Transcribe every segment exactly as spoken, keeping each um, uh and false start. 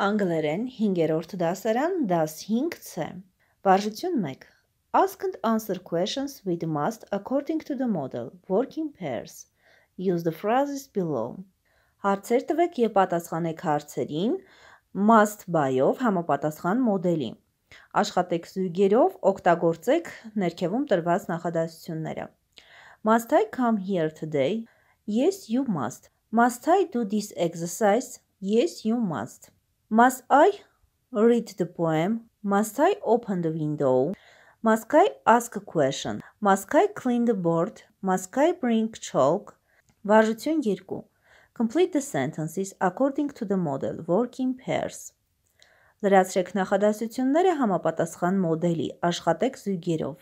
Անգլերեն հինգերորդ դասարան դաս հինգ C Վարժություն մեկ Ask and answer questions with must according to the model, work in pairs. Use the phrases below. Հարցեր տվեք և պատասխանեք հարցերին must by-ով համապատասխան մոդելի։ Աշխատեք զույգերով, օգտագործեք ներքևում տրված նախադասությունները։ Must I come here today? Yes, you must. Must I do this exercise? Yes, you must. Must I read the poem? Must I open the window? Must I ask a question? Must I clean the board? Must I bring chalk? Վարժություն երկու Complete the sentences according to the model, work in pairs. Լրացրեք նախադասությունները համապատասխան մոդելի, աշխատեք զույգերով։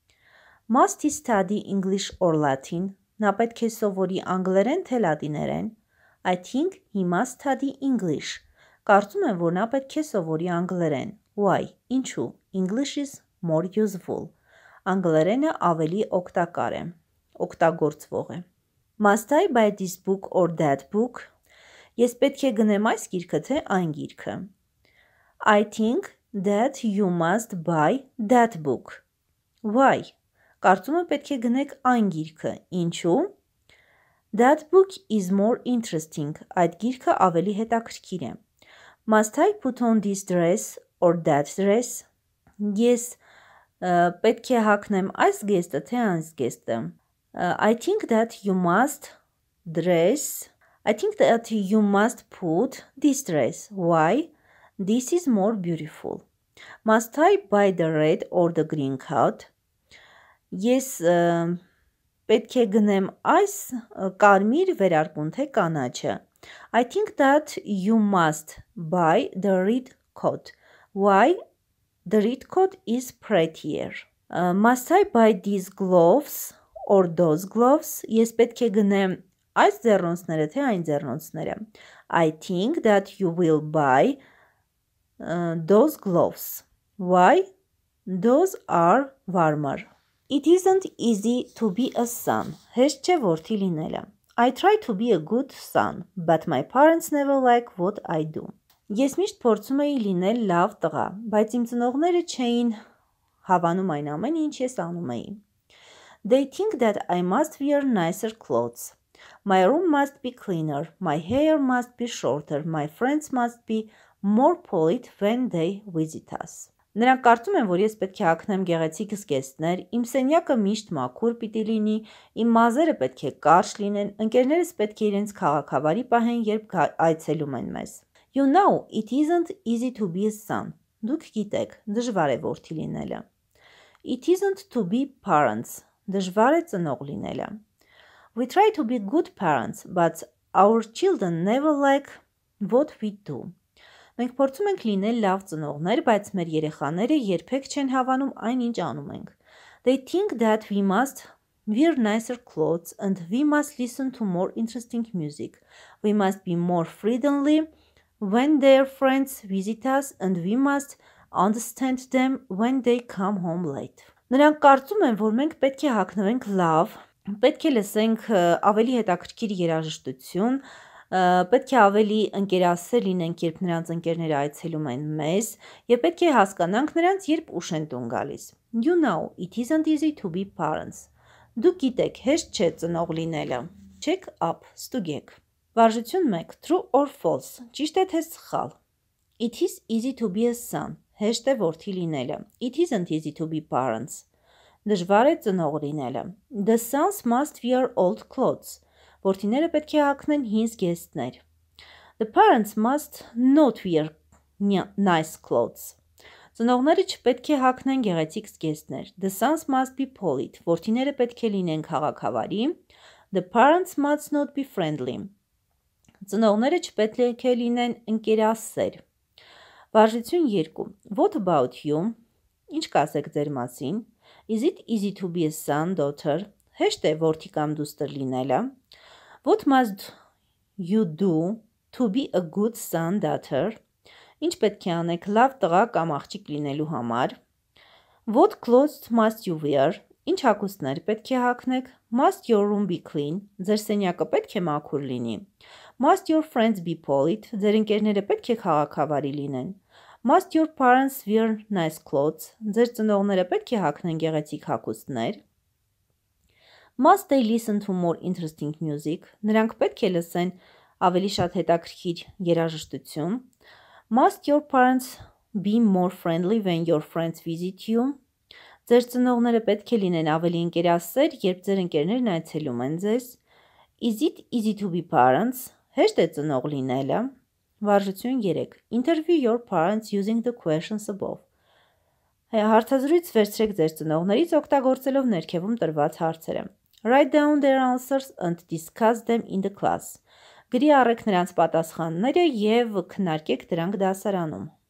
Must he study English or Latin? Նա պետք է սովորի անգլերեն թե լատիներեն? I think he must study English. Կարծում եմ, որ նա պետք է սովորի անգլերեն։ Why? Ինչու? English is more useful. Անգլերենը ավելի օգտակար է, օգտագործվող է։ Must I buy this book or that book? Ես պետք է գնեմ այս գիրքը թե այն գիրքը։ I think that you must buy that book. Why? Կարծում եմ պետք է գնեք այն գիրքը։ Ինչու? That book is more interesting. Այդ գիրքը ավելի հետաքրքիր է։ Must I put on this dress or that dress? Ես uh, պետք է հագնեմ այս գեստը թե այն գեստը։ Uh, I think that you must dress. I think that you must put this dress. Why? This is more beautiful. Must I buy the red or the green coat? Ես uh, պետք է գնեմ այս uh, կարմիր վերարկուն թե կանաչը։ I think that you must buy the red coat. Why? The red coat is prettier. Uh, must I buy these gloves or those gloves? Ես պետք է գնեմ այս ձեռնոցները թե այն ձեռնոցները։ I think that you will buy uh, those gloves. Why? Those are warmer. It isn't easy to be a son. Հեշտ չէ որդի լինելը։ I try to be a good son, but my parents never like what I do. Ես միշտ փորձում էի լինել լավ տղա, բայց իմ ծնողները չէին հավանում այն ամեն ինչ ես անում էի։ They think that I must wear nicer clothes. My room must be cleaner, my hair must be shorter, my friends must be more polite when they visit us. Նրանք կարծում են, որ ես պետք է հագնեմ գեղեցիկ զգեստներ, իմ սենյակը միշտ մաքուր պիտի լինի, իմ մազերը պետք է կարճ լինեն, ընկերներս պետք է իրենց քաղաքավարի պահեն, երբ այցելում են մեզ։ You know, it isn't easy to be a son. Դուք գիտեք, դժվար է որդի լինելը։ It isn't to be parents. Դժվար է ծնող լինելը։ We try to be good parents, but our children never like what we do. Մենք փորձում ենք լինել լավ ծնողներ, բայց մեր երեխաները երբեք չեն հավանում այն, ինչ անում ենք։ They think that we must wear nicer clothes and we must listen to more interesting music. We must be more friendly when their friends visit us and we must understand them when they come home late. Նրանք կարծում են, որ մենք պետք է հագնվենք լավ, պետք է լսենք ավելի հետաքրքիր երաժշտություն, պետք է ավելի ընկերասեր լինենք, երբ նրանց ընկերները այցելում են մեզ, և պետք է հասկանանք նրանց, երբ ուշ են տուն գալիս։ You know, it isn't easy to be parents. Դուք գիտեք, հեշտ չէ ծնող լինելը։ Check up, ստուգեք։ Վարժություն մեկ, true or false, ճիշտ է թե սխալ։ It is easy to be a son. Հեշտ է որդի լինելը։ It isn't easy to be parents. Դժվար է ծնող լինելը։ The sons must wear old clothes. Որդիները պետք է հագնեն հին զգեստներ։ The parents must not wear nice clothes. Ծնողները չպետք է հագնեն գեղեցիկ զգեստներ։ The sons must be polite. Որդիները պետք է լինեն քաղաքավարի։ The parents must not be friendly. Ծնողները չպետք է լինեն ընկերասեր։ Վարժություն երկու What about you? Ինչ կասեք ձեր մասին? Is it easy to be a son, daughter? Հեշտ է որդի կամ դուստր լինելը։ What must you do to be a good son, daughter? Ինչ պետք է անեք լավ տղա կամ աղջիկ լինելու համար։ What clothes must you wear? Ինչ հագուստներ պետք է հագնեք։ Must your room be clean? Ձեր սենյակը պետք է մաքուր լինի։ Must your friends be polite? Ձեր ընկերները պետք է քաղաքավարի լինեն։ Must your parents wear nice clothes? Ձեր ծնողները պետք է հագնեն գեղեցիկ հագուստներ։ Must they listen to more interesting music? Նրանք պետք է լսեն ավելի շատ հետաքրքիր երաժշտություն։ Must your parents be more friendly when your friends visit you? Ձեր ծնողները պետք է լինեն ավելի ընկերասեր, երբ ձեր ընկերներն այցելում են ձեզ։ Is it easy to be parents? Հեշտ է ծնող լինելը։ Վարժություն երեք. Interview your parents using the questions above. Հարցազրույց վերցրեք ձեր ծնողներից օգտագործելով ներքևում տրված հարցերը։ Write down their answers and discuss them in the class. Գրի առեք նրանց պատասխանները և քննարկեք դրանք դասարանում։